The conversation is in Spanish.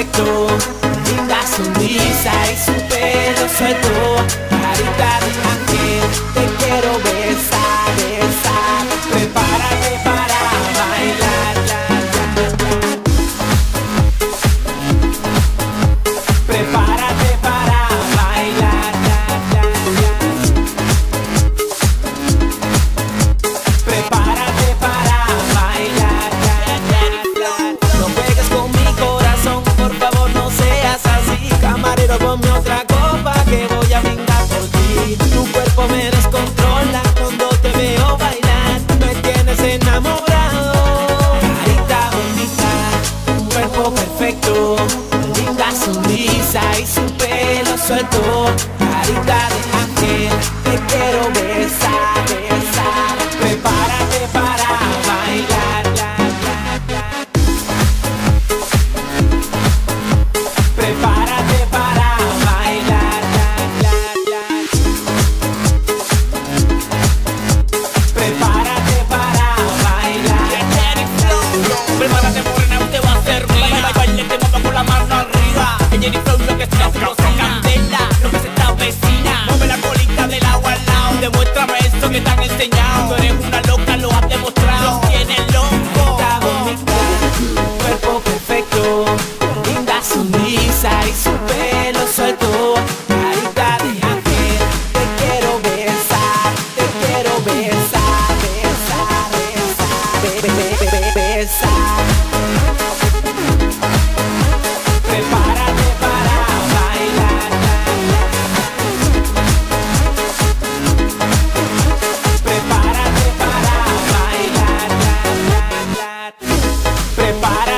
perfecto, linda sonrisa y su pelo suelto, carita de ángel, te quiero besar, besar. Prepárate para bailar, prepárate para bailar, prepárate para bailar. No juegues con mi corazón, por favor no seas así. Camarero, ponme otra copa que voy a brindar por ti. Tu cuerpo me descontrola cuando te veo bailar, me tienes enamorado. Carita bonita, un cuerpo perfecto, linda sonrisa y su pelo suelto, carita de ángel, te quiero besar, besar. Prepárate para bailar, prepárate para bailar, prepárate para bailar. Prepárate morena, te va a hacer mía. Baile, te mueva con la mano arriba. En Jenny Flow lo que está explosiva. Candela, lo que se está vecina. Mueve la colita del agua al lado. Demuéstrame esto que te han enseñado. Tú eres una loca, lo has demostrado. Tienes loco. Está bonita, cuerpo perfecto, linda sonrisa y su pelo suelto, carita de ángel, te quiero besar, te quiero besar, besar, besar, besar. Prepárate para bailar, prepárate para bailar, prepárate.